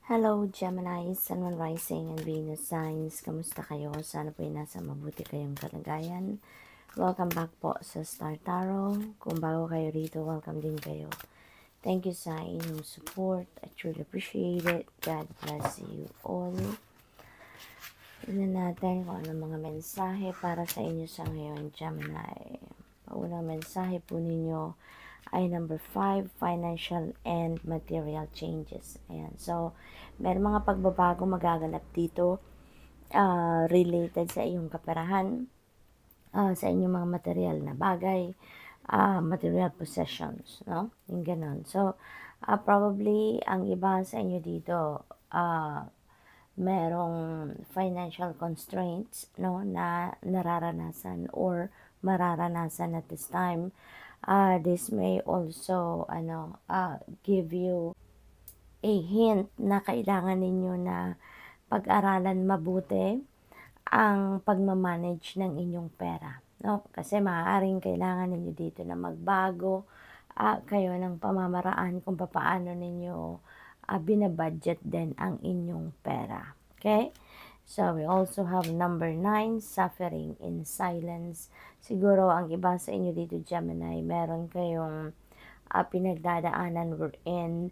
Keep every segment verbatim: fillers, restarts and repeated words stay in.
Hello, Gemini, Sun, Moon, Rising, and Venus signs. Kamusta kayo? Sana po ay nasa mabuti kayong kalagayan. Welcome back po sa Star Tarot. Kung bago kayo rito, welcome din kayo. Thank you sa inyong support. I truly appreciate it. God bless you all. Tignan natin kung ano mga mensahe para sa inyo sa ngayon, Gemini. Paunang mensahe po ninyo ay number five, financial and material changes. Ayan. So, meron mga pagbabago magaganap dito uh, related sa iyong kaperahan, uh, sa inyong mga material na bagay, uh, material possessions, no? Yung ganon. So, uh, probably, ang iba sa inyo dito, uh, merong financial constraints, no, na nararanasan or mararanasan at this time. Uh, this may also ano uh, give you a hint na kailangan ninyo na pag-aralan mabuti ang pagmamanage ng inyong pera, no? Kasi maaaring kailangan ninyo dito na magbago uh, kayo ng pamamaraan kung paano ninyo uh, binabudget din ang inyong pera. Okay? So, we also have number nine, suffering in silence. Siguro, ang iba sa inyo dito, Gemini, meron kayong uh, pinagdadaanan wherein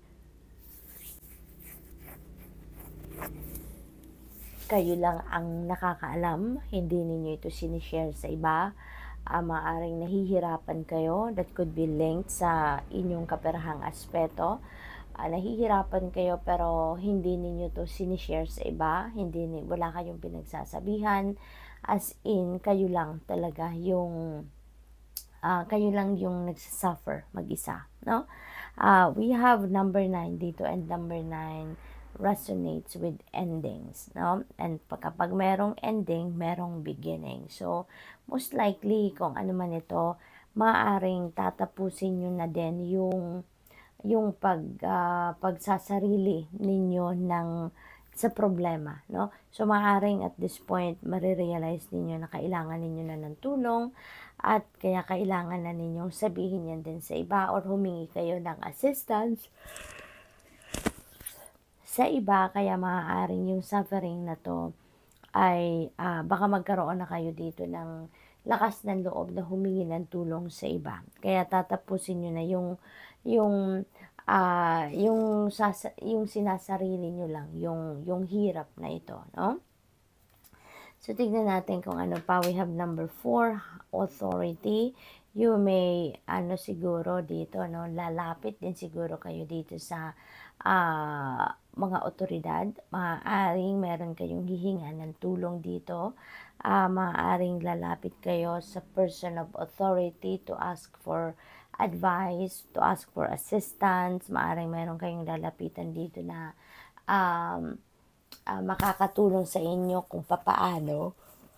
kayo lang ang nakakaalam, hindi ninyo ito sinishare sa iba. Uh, maaaring nahihirapan kayo, that could be linked sa inyong kaperahang aspeto. Uh, nahihirapan kayo pero hindi ninyo to sinishare sa iba, hindi ni, wala kayong pinagsasabihan, as in kayo lang talaga yung uh, kayo lang yung nagsasuffer mag-isa, no? Uh, we have number nine dito, and number nine resonates with endings, no? And kapag merong ending, merong beginning. So, most likely, kung ano man ito, maaaring tatapusin nyo na din yung yung pag uh, pagsasarili ninyo ng sa problema, no? So maaaring at this point marirealize ninyo na kailangan ninyo na ng tulong, at kaya kailangan na ninyong sabihin yan din sa iba or humingi kayo ng assistance sa iba. Kaya maaaring yung suffering na to ay uh, baka magkaroon na kayo dito ng lakas ng loob na humingi ng tulong sa iba. Kaya tatapusin nyo na yung yung uh, yung sasa, yung sinasarili nyo lang, yung yung hirap na ito, no? So tignan natin kung ano pa. We have number four, authority. You may ano siguro dito, no, lalapit din siguro kayo dito sa uh, mga otoridad. Maaaring meron kayong hihinga ng tulong dito. Uh, maaaring lalapit kayo sa person of authority to ask for advice, to ask for assistance. Maaaring meron kayong lalapitan dito na um, uh, makakatulong sa inyo kung papaano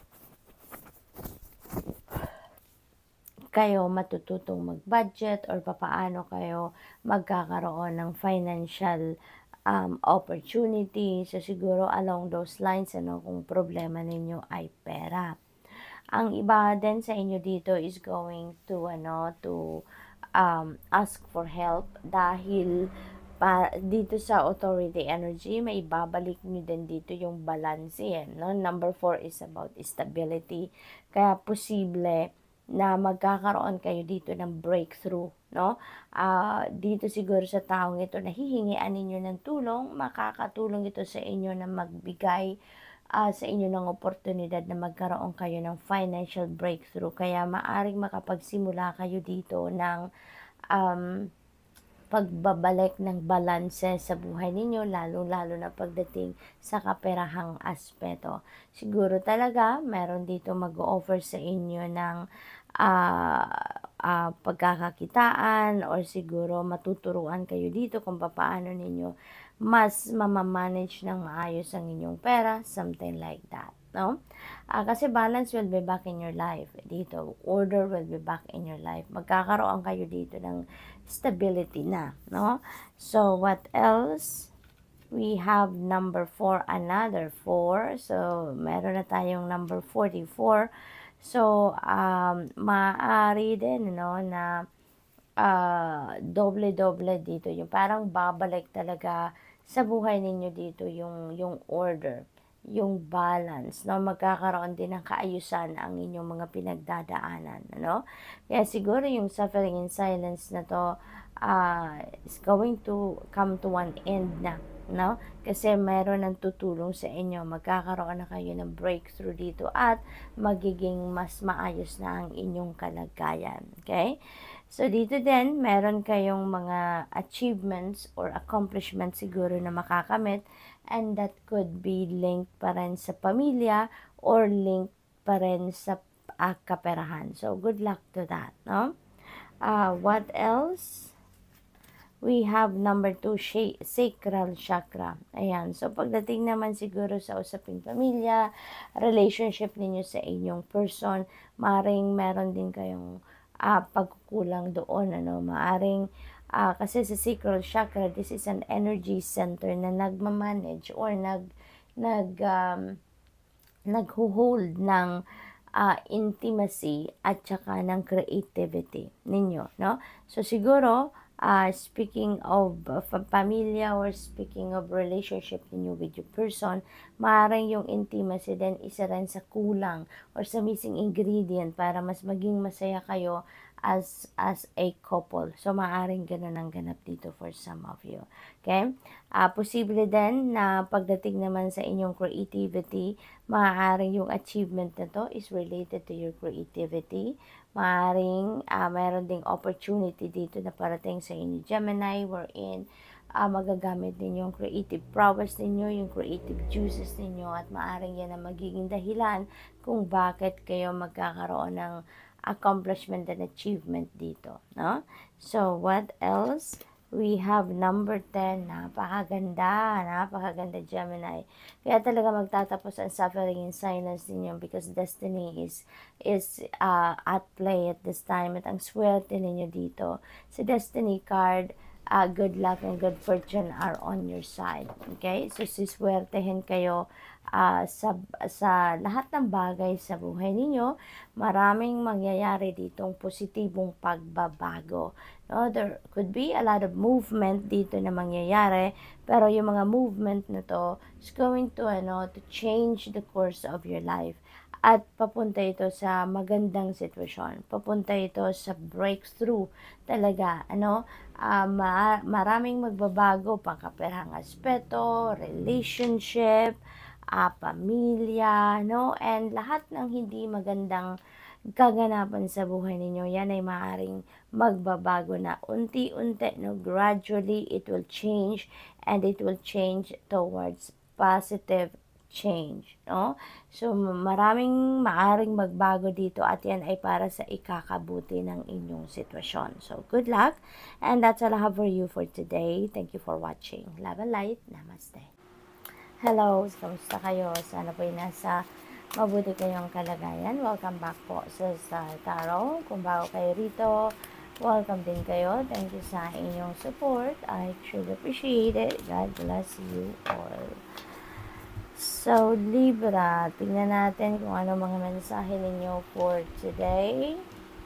kayo matututong mag-budget or papaano kayo magkakaroon ng financial um, opportunity. So siguro along those lines, ano, kung problema ninyo ay pera. Ang iba din sa inyo dito is going to ano to um, ask for help dahil pa, dito sa authority energy, may babalik nyo din dito yung balance yan, no? Number four is about stability. Kaya posible na magkakaroon kayo dito ng breakthrough, no? Uh, dito siguro sa taong ito, nahihingian ninyo ng tulong, makakatulong ito sa inyo na magbigay uh, sa inyo ng oportunidad na magkaroon kayo ng financial breakthrough. Kaya maaring makapagsimula kayo dito ng um, pagbabalik ng balanse sa buhay ninyo, lalo-lalo na pagdating sa kaperahang aspeto. Siguro talaga, meron dito mag-offer sa inyo ng uh, uh, pagkakakitaan, or siguro matuturuan kayo dito kung paano ninyo mas mamamanage ng maayos ang inyong pera, something like that, no? Uh, kasi balance will be back in your life. Dito, order will be back in your life. Magkakaroon kayo dito ng stability na, no? So, what else? We have number four, another four. So, meron na tayong number forty-four. So, um, maaari din, no, na uh, doble-doble dito. Yung parang babalik talaga sa buhay ninyo dito yung yung order, yung balance, 'no? Magkakaroon din ng kaayusan ang inyong mga pinagdadaanan, ano? Kaya siguro yung suffering in silence na 'to, ah, is going to come to one end na, 'no? Kasi meron ng tutulong sa inyo, magkakaroon na kayo ng breakthrough dito at magiging mas maayos na ang inyong kalagayan, okay? So, dito din meron kayong mga achievements or accomplishments siguro na makakamit, and that could be linked pa rin sa pamilya or linked pa rin sa ah, kaperahan. So, good luck to that, no? Ah, what else? We have number two, sha- sacral chakra. Ayan. So, pagdating naman siguro sa usaping pamilya, relationship ninyo sa inyong person, maring meron din kayong ah, pagkukulang doon. Ano? Maaring, ah, kasi sa sacral chakra, this is an energy center na nagmamanage or nag, nag, um, nagho-hold ng ah, intimacy at saka ng creativity ninyo, no? So, siguro, uh, speaking of uh, pamilya or speaking of relationship ninyo with your person, maaaring yung intimacy din isa rin sa kulang or sa missing ingredient para mas maging masaya kayo as as a couple. So, maaaring ganun ang ganap dito for some of you. Okay? Uh, posible din na pagdating naman sa inyong creativity, maaaring yung achievement na to is related to your creativity. Maaaring uh, mayroon ding opportunity dito na parating sa inyo, Gemini, wherein uh, magagamit din yung creative prowess ninyo, yung creative juices ninyo, at maaaring yan ang magiging dahilan kung bakit kayo magkakaroon ng accomplishment and achievement dito, no? So, what else? We have number ten, napakaganda, napakaganda, Gemini. Kaya talaga magtatapos ang suffering in silence ninyo because destiny is is uh, at play at this time. At ang swerte ninyo dito, sa destiny card, uh, good luck and good fortune are on your side. Okay? So, siswertehin kayo uh, sa, sa lahat ng bagay sa buhay ninyo. Maraming mangyayari ditong positibong pagbabago. No, there could be a lot of movement dito na mangyayari, pero yung mga movement na to is going to ano to change the course of your life, at papunta ito sa magandang sitwasyon, papunta ito sa breakthrough talaga, ano, uh, ma- maraming magbabago, pangkaperang aspeto, relationship, uh, pamilya, no, and lahat ng hindi magandang kaganapan sa buhay ninyo, yan ay maaaring magbabago na unti-unti, no? Gradually, it will change, and it will change towards positive change, no? So, maraming maaring magbago dito, at yan ay para sa ikakabuti ng inyong sitwasyon. So, good luck, and that's all I have for you for today. Thank you for watching. Love and light. Namaste. Hello, kamusta kayo? Sana po ay nasa mabuti kayong kalagayan. Welcome back po sa Star Tarot. Kung bago kayo rito, welcome din kayo. Thank you sa inyong support. I truly appreciate it. God bless you all. So, Libra, tingnan natin kung ano mga mensahe ninyo for today.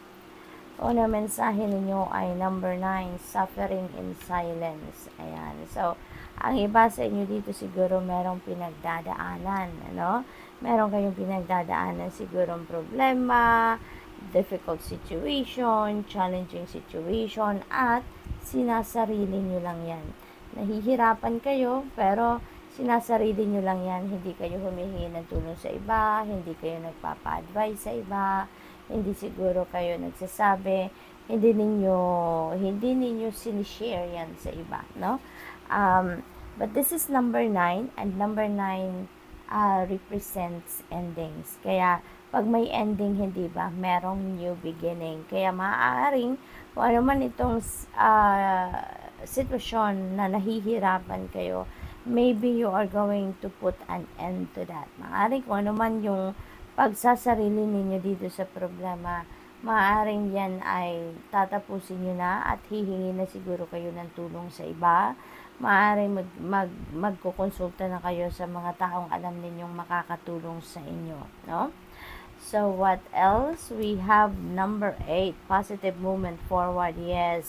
Una mensahe ninyo ay number nine, suffering in silence. Ayan. So, ang iba sa inyo dito siguro merong pinagdadaanan, ano? Meron kayong pinagdadaanan sigurong problema, difficult situation, challenging situation, at sinasarili nyo lang yan. Nahihirapan kayo, pero sinasarili nyo lang yan. Hindi kayo humihingi ng tulong sa iba, hindi kayo nagpapa-advise sa iba, hindi siguro kayo nagsasabi, hindi ninyo, hindi ninyo sinishare yan sa iba, no? Um, but this is number nine, and number nine Uh, represents endings. Kaya, pag may ending, hindi ba, merong new beginning. Kaya, maaaring, kung ano man itong uh, sitwasyon na nahihirapan kayo, maybe you are going to put an end to that. Maaaring, kung ano man yung pagsasarili ninyo dito sa problema, maaaring yan ay tatapusin nyo na at hihingi na siguro kayo ng tulong sa iba. Maaaring mag, mag, magkukonsulta na kayo sa mga taong alam ninyong makakatulong sa inyo, no? So, what else? We have number eight, positive movement forward. Yes.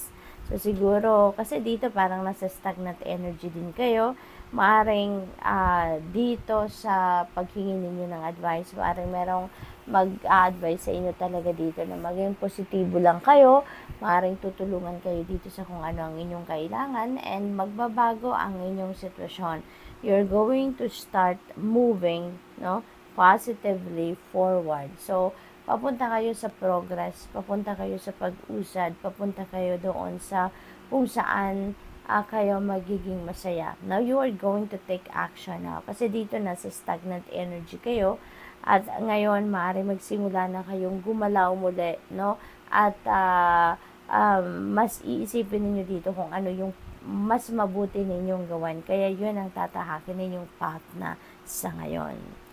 So, siguro, kasi dito parang nasa stagnant energy din kayo, maaring uh, dito sa paghingi ninyo ng advice, maaring merong mag-a-advise sa inyo talaga dito na maging positibo lang kayo, maaring tutulungan kayo dito sa kung ano ang inyong kailangan, and magbabago ang inyong sitwasyon. You're going to start moving, no, positively forward. So, papunta kayo sa progress, papunta kayo sa pag-usad, papunta kayo doon sa kung saan uh, kayo magiging masaya. Now, you are going to take action now. Kasi dito nasa stagnant energy kayo. At ngayon, maaari magsimula na kayong gumalaw muli, no? At uh, um, mas iisipin ninyo dito kung ano yung mas mabuti ninyong gawan. Kaya yun ang tatahakin ninyong path na sa ngayon.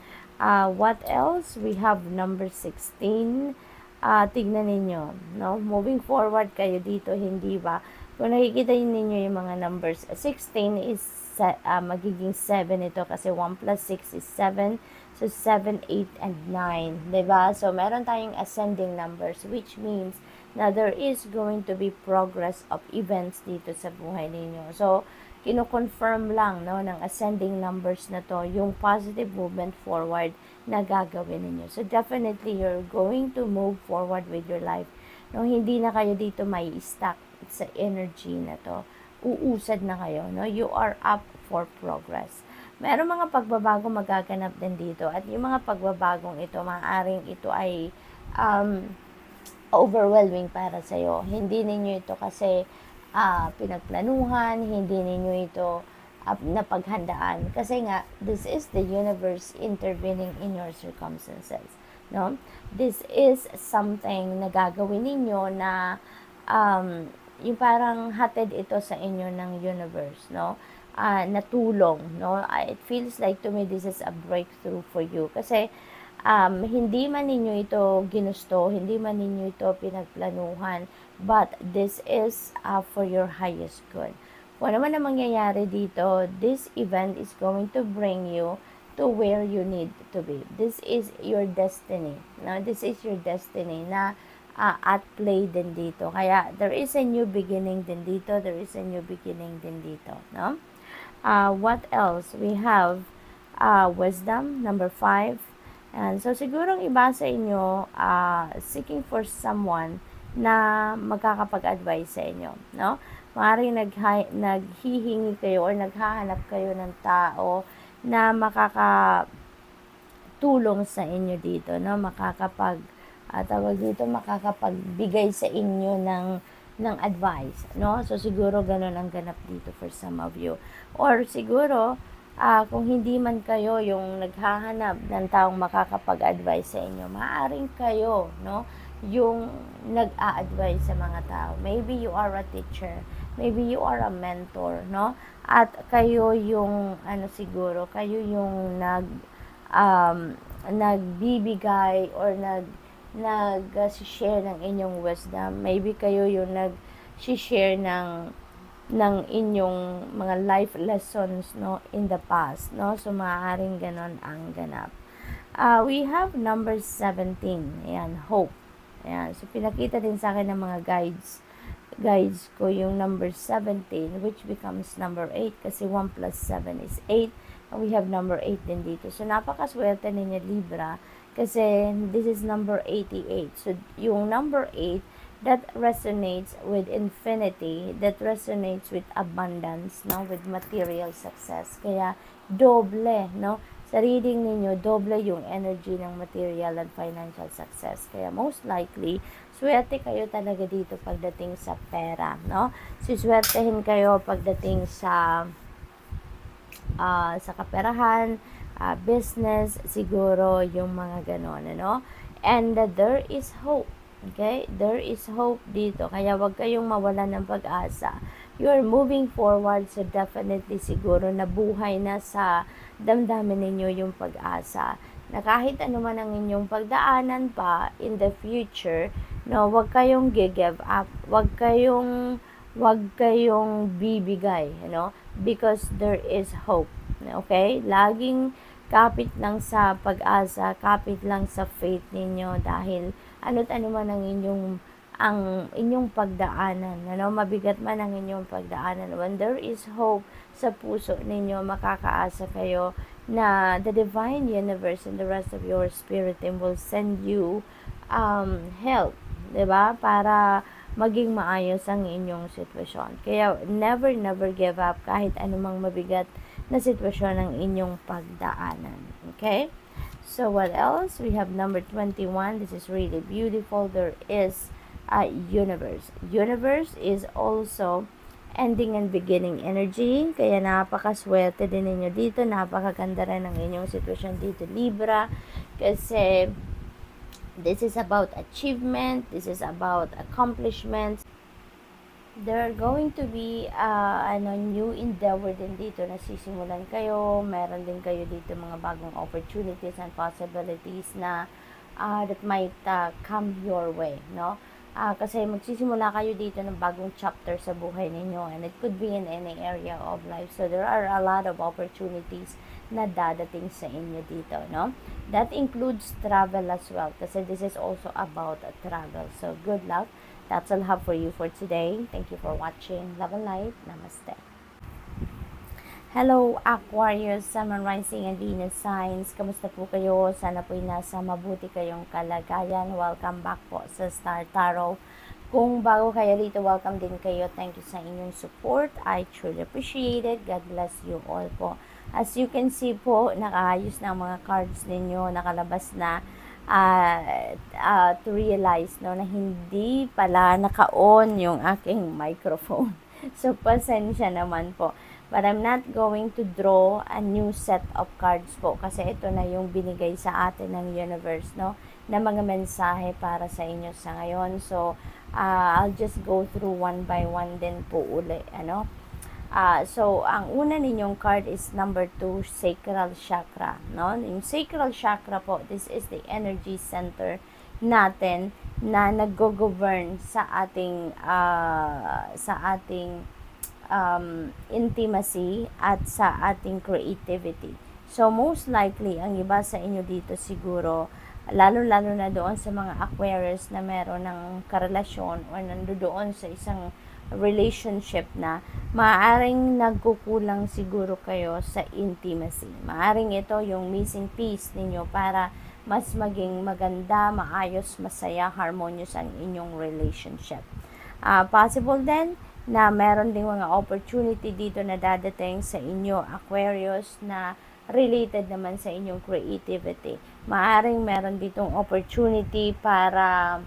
Uh, what else? We have number sixteen. Uh, tignan ninyo, no? Moving forward kayo dito, hindi ba? Kung nakikita ninyo yung mga numbers, sixteen is uh, magiging seven ito kasi one plus six is seven. So, seven, eight, and nine. Diba? So, meron tayong ascending numbers, which means na there is going to be progress of events dito sa buhay ninyo. So, kino-confirm lang, no, ng ascending numbers na to, yung positive movement forward na gagawin ninyo. So, definitely, you're going to move forward with your life. No, hindi na kayo dito may stuck sa energy na to. Uusad na kayo, no? You are up for progress. Meron mga pagbabago magaganap din dito. At yung mga pagbabagong ito, maaaring ito ay um, overwhelming para sa'yo. Hindi ninyo ito kasi uh, pinagplanuhan, hindi ninyo ito uh, napaghandaan. Kasi nga, this is the universe intervening in your circumstances. No? This is something na gagawin ninyo na um, yung parang hatid ito sa inyo ng universe, no? Uh, natulong, no? Uh, it feels like to me this is a breakthrough for you. Kasi um, hindi man ninyo ito ginusto, hindi man ninyo ito pinagplanuhan, but this is uh, for your highest good. Kung ano man ang mangyayari dito, this event is going to bring you to where you need to be. This is your destiny. No? This is your destiny na uh, at play din dito. Kaya there is a new beginning din dito. There is a new beginning din dito. No? Uh, what else? We have uh, wisdom, number five. And so, sigurong iba sa inyo, uh, seeking for someone na magkakapag-advise sa inyo. No? Maaaring naghi- naghihingi kayo or naghahanap kayo ng tao na makakatulong sa inyo dito. No? Makakapag, uh, tawag dito, makakapagbigay sa inyo ng ng advice, no? So, siguro ganun ang ganap dito for some of you. Or siguro, uh, kung hindi man kayo yung naghahanap ng taong makakapag-advise sa inyo, maaaring kayo, no? Yung nag-a-advise sa mga tao. Maybe you are a teacher. Maybe you are a mentor, no? At kayo yung, ano siguro, kayo yung nag, um, nagbibigay or nag, nag-share ng inyong wisdom. Maybe kayo yung nag-share ng ng inyong mga life lessons, no, in the past, no? So, maaaring ganon ang ganap. Uh, we have number seventeen. Ayan, hope. Ayan. So, pinakita din sa akin ng mga guides guides ko yung number seventeen, which becomes number eight kasi one plus seven is eight. And we have number eight din dito. So, napakaswerte ninyo, Libra, kasi this is number eighty-eight. So, yung number eight, that resonates with infinity, that resonates with abundance, no? With material success. Kaya, doble, no? Sa reading ninyo, doble yung energy ng material and financial success. Kaya, most likely, swerte kayo talaga dito pagdating sa pera, no? Siswertehin kayo pagdating sa uh, sa kaperahan, Uh, business, siguro yung mga ganon, ano? And uh, there is hope, okay? There is hope dito, kaya wag kayong mawalan ng pag-asa. You are moving forward, so definitely siguro nabuhay na sa damdamin ninyo yung pag-asa. Na kahit ano man ang inyong pagdaanan pa in the future, no, wag kayong give up, wag kayong, wag kayong bibigay, you know? Because there is hope. Okay? Laging kapit lang sa pag-asa, kapit lang sa faith ninyo dahil ano't ano man ang inyong ang inyong pagdaanan, ano, mabigat man ang inyong pagdaanan. When there is hope sa puso ninyo, makakaasa kayo na the divine universe and the rest of your spirit team will send you um, help, 'di ba? Para maging maayos ang inyong sitwasyon. Kaya never, never give up kahit anumang mabigat na sitwasyon ng inyong pagdaanan. Okay? So what else? We have number twenty-one. This is really beautiful. There is a universe. Universe is also ending and beginning energy. Kaya napakaswerte din ninyo dito. Napakaganda rin ang inyong sitwasyon dito, Libra. Kasi this is about achievement. This is about accomplishments. There are going to be uh, ano, new endeavor din dito na sisimulan kayo. Meron din kayo dito mga bagong opportunities and possibilities na uh, that might uh, come your way, no? Uh, kasi magsisimula kayo dito ng bagong chapter sa buhay ninyo, and it could be in any area of life. So there are a lot of opportunities na dadating sa inyo dito, no? That includes travel as well, kasi this is also about a travel. So good luck. That's all I have for you for today. Thank you for watching. Love and light. Namaste. Hello, Aquarius, Sun, Moon, Rising, and Venus signs. Kamusta po kayo? Sana po'y nasa mabuti kayong kalagayan. Welcome back po sa Star Tarot. Kung bago kayo rito, welcome din kayo. Thank you sa inyong support. I truly appreciate it. God bless you all po. As you can see po, nakaayos na ang mga cards ninyo. Nakalabas na uh, uh, to realize no, na hindi pala naka-on yung aking microphone. So, pasensya naman po. But I'm not going to draw a new set of cards po kasi ito na yung binigay sa atin ng universe, no, na mga mensahe para sa inyo sa ngayon. So, uh, I'll just go through one by one din po uli, ano. Uh, so, ang una ninyong card is number two, Sacral Chakra, no. Yung Sacral Chakra po, this is the energy center natin na nag-govern sa ating uh, sa ating um, intimacy at sa ating creativity. So, most likely, ang iba sa inyo dito siguro, lalo-lalo na doon sa mga Aquarius na meron ng karelasyon o nandoon sa isang relationship na, maaaring nagkukulang siguro kayo sa intimacy. Maaaring ito yung missing piece ninyo para mas maging maganda, maayos, masaya, harmonious ang inyong relationship. Uh, possible din na meron ding mga opportunity dito na dadating sa inyo, Aquarius, na related naman sa inyong creativity. Maaring meron ditong opportunity para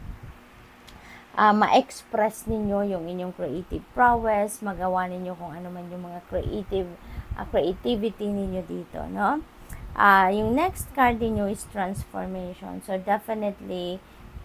uh, ma-express ninyo yung inyong creative prowess, magawa ninyo kung ano man yung mga creative uh, creativity ninyo dito, no? Uh, yung next card ninyo is transformation. So, definitely,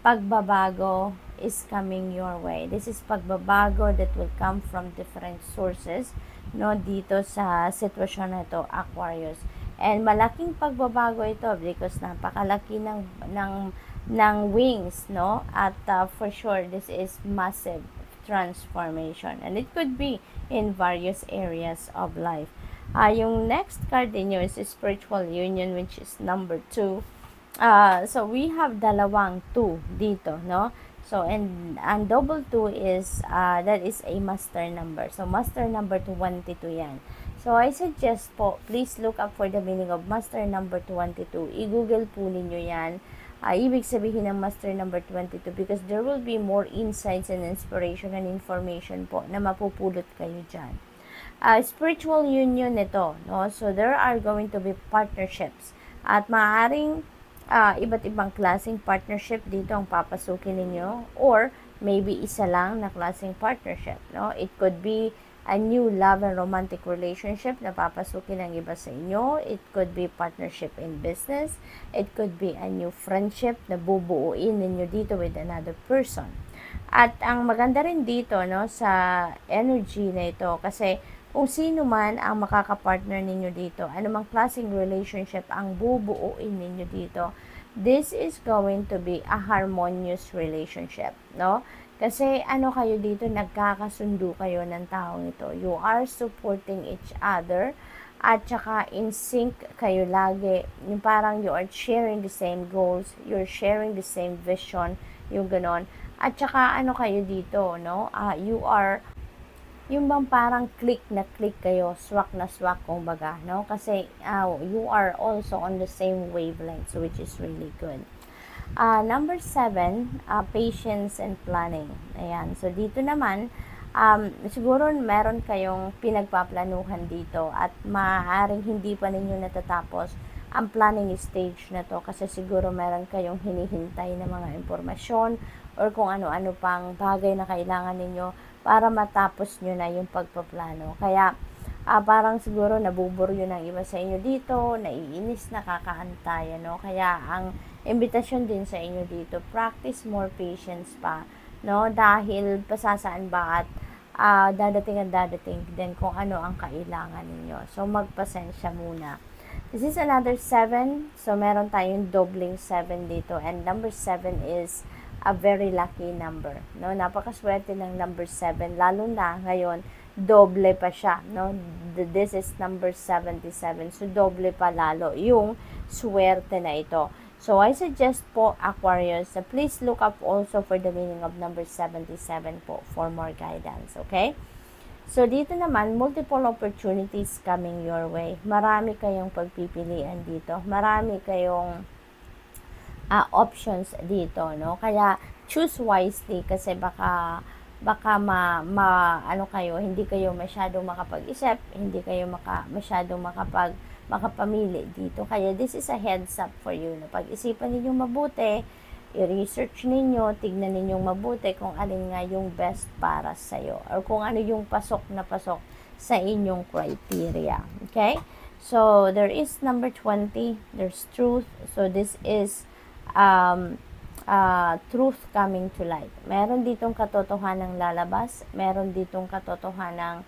pagbabago is coming your way. This is pagbabago that will come from different sources, no, dito sa sitwasyon na ito, Aquarius. And malaking pagbabago ito because napakalaki ng ng ng wings, no? At uh, for sure this is massive transformation, and it could be in various areas of life. Uh, yung next card niyo is spiritual union, which is number two. Uh, so, we have dalawang two dito, no? So, and ang double two is, uh, that is a master number. So, master number twenty-two yan. So, I suggest po, please look up for the meaning of master number twenty-two. I-google po ninyo yan. Uh, ibig sabihin ng master number twenty-two because there will be more insights and inspiration and information po na mapupulot kayo dyan. Uh, spiritual union ito, no? So, there are going to be partnerships. At maaaring Uh, iba't ibang klaseng partnership dito ang papasukin ninyo, or maybe isa lang na klaseng partnership, no? It could be a new love and romantic relationship na papasukin ng iba sa inyo. It could be partnership in business. It could be a new friendship na bubuuin ninyo dito with another person. At ang maganda rin dito, no, sa energy na ito, kasi kung sino man ang makakapartner ninyo dito, anumang klaseng relationship ang bubuuin ninyo dito, this is going to be a harmonious relationship, no? Kasi ano kayo dito, nagkakasundo kayo ng taong ito. You are supporting each other at saka in sync kayo lagi. Yung parang you are sharing the same goals, you're sharing the same vision, yung ganon. At saka ano kayo dito, no? Uh, you are yung bang parang click na click kayo, swak na swak kumbaga, no? Kasi uh, you are also on the same wavelength, so which is really good. Uh, number seven, uh, patience and planning. Ayan, so dito naman, um, siguro meron kayong pinagpaplanuhan dito at maaaring hindi pa ninyo natatapos ang planning stage na to kasi siguro meron kayong hinihintay na mga impormasyon or kung ano-ano pang bagay na kailangan ninyo para matapos nyo na yung pagpaplano. Kaya, uh, parang siguro nabuburyo ng iba sa inyo dito, naiinis, nakakaantay, no? Kaya, ang imbitasyon din sa inyo dito, practice more patience pa, no? Dahil pasasaan ba at uh, dadating at dadating din kung ano ang kailangan ninyo. So, magpasensya muna. This is another seven. So, meron tayong dobling seven dito. And number seven is a very lucky number, no? Napakaswerte ng number seven, lalo na ngayon, doble pa siya, no? This is number seventy-seven, so doble pa lalo yung swerte na ito. So, I suggest po, Aquarius, uh, please look up also for the meaning of number seventy-seven po for more guidance, okay? So, dito naman, multiple opportunities coming your way. Marami kayong pagpipilian dito. Marami kayong Uh, options dito, no? Kaya choose wisely kasi baka baka ma, ma ano kayo, hindi kayo masyadong makapag-isip, hindi kayo maka, masyadong makapag makapamili dito. Kaya this is a heads up for you. No? Pag-isipan niyo mabuti, i-research ninyo, tignan ninyong mabuti kung alin nga yung best para sa iyo or kung ano yung pasok na pasok sa inyong criteria. Okay? So, there is number twenty. There's truth. So, this is um, uh, truth coming to light. Meron ditong katotohanan ng lalabas, meron ditong katotohanan ng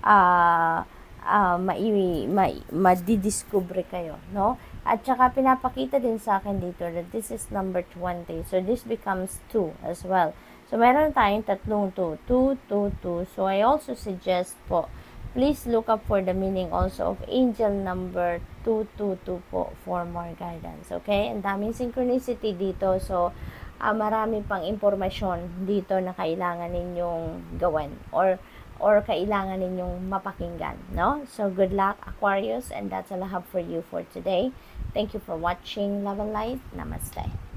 uh, uh, mai, mai, madidiscover kayo, no? At saka pinapakita din sa akin dito that this is number twenty. So, this becomes two as well. So, meron tayong tatlong two. two, two, two. So, I also suggest po, please look up for the meaning also of angel number two two two po for more guidance. Okay? Ang daming synchronicity dito. So, uh, marami pang impormasyon dito na kailangan ninyong gawin or or kailangan ninyong mapakinggan. No? So, good luck, Aquarius. And that's all I have for you for today. Thank you for watching. Love and light. Namaste.